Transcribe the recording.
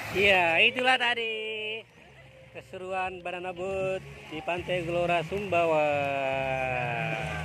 Iya, itulah tadi keseruan banana boat di Pantai Gelora Sumbawa.